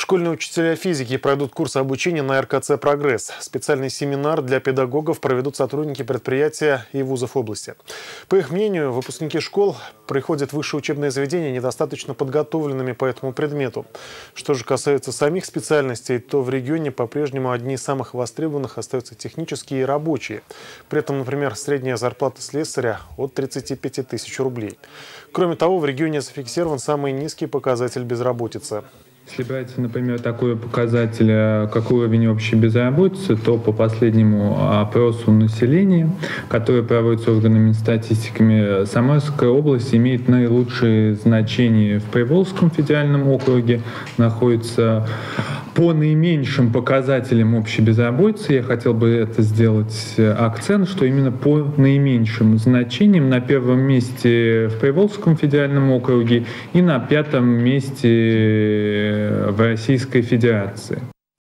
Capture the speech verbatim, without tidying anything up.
Школьные учителя физики пройдут курс обучения на эр ка цэ «Прогресс». Специальный семинар для педагогов проведут сотрудники предприятия и вузов области. По их мнению, выпускники школ приходят в высшее учебное заведение недостаточно подготовленными по этому предмету. Что же касается самих специальностей, то в регионе по-прежнему одни из самых востребованных остаются технические и рабочие. При этом, например, средняя зарплата слесаря от тридцати пяти тысяч рублей. Кроме того, в регионе зафиксирован самый низкий показатель безработицы. Если брать, например, такой показатель, как уровень общей безработицы, то по последнему опросу населения, который проводится органами статистики, Самарская область имеет наилучшие значения в Приволжском федеральном округе, находится по наименьшим показателям общей безработицы. Я хотел бы это сделать акцент, что именно по наименьшим значениям на первом месте в Приволжском федеральном округе и на пятом месте в Российской Федерации.